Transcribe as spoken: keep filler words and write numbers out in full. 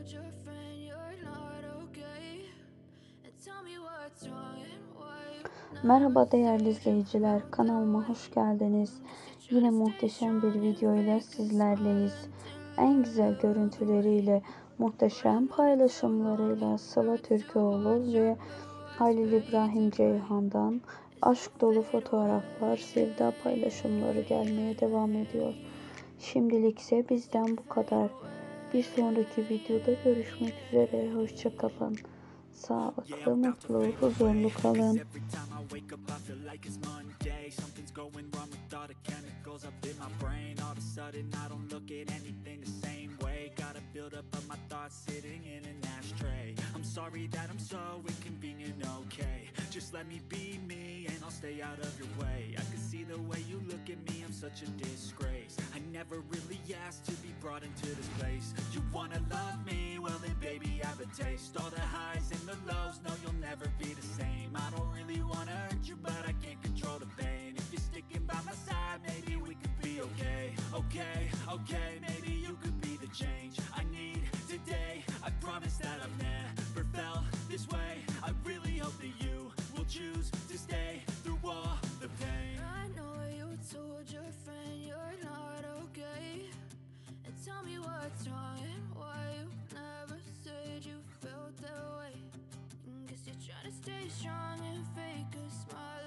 told your friend you're not okay? And tell me what's wrong and why you never Merhaba değerli said you izleyiciler, felt that kanalıma way. hoş geldiniz. Guess you're trying Yine to stay muhteşem bir strong and video ile fake a smile sizlerleyiz. until En you güzel move away. görüntüleriyle, But I'm muhteşem gonna tell all paylaşımlarıyla you Sıla not to watch Türkoğlu your ve words Halil fade to İbrahim gray Ceyhan'dan as you aşk dolu fade fotoğraflar, sevda paylaşımları gelmeye devam ediyor. away. Şimdilik ise bizden bu kadar. Bir sonraki videoda görüşmek üzere. Hoşça kalın. Yeah, I'm Sağlıklı, about to mutlu, fade away. huzurlu Cause kalın. every time I wake up I feel like it's Monday. Something's going wrong with all the chemicals up in my brain. All of a sudden I don't look at anything the same way. Gotta build up of my thoughts sitting in an ashtray. I'm sorry that I'm so inconvenient, okay? Just let me be me and I'll stay out of your way. I can see the way you look at me, I'm such a disgrace. I never really asked to be brought into this place. You wanna love me? Well then baby have a taste. All the highs and the lows, no you'll never be the same. I don't really wanna hurt you but I can't control the pain. If you're sticking by my side, maybe we could be okay. Okay, okay, maybe you could be the change I need today. I promise that I've never felt this way. I really hope that you will choose to stay through all the pain. I know you told your friend you're not okay. And tell me what's wrong and why you never said you felt that way. Guess you're trying to stay strong and fake a smile